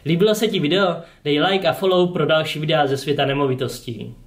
Líbilo se ti video? Dej like a follow pro další videa ze světa nemovitostí.